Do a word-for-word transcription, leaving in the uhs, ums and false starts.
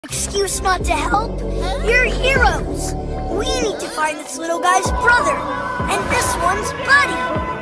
Excuse not to help? You're heroes! We need to find this little guy's brother, and this one's Buddy!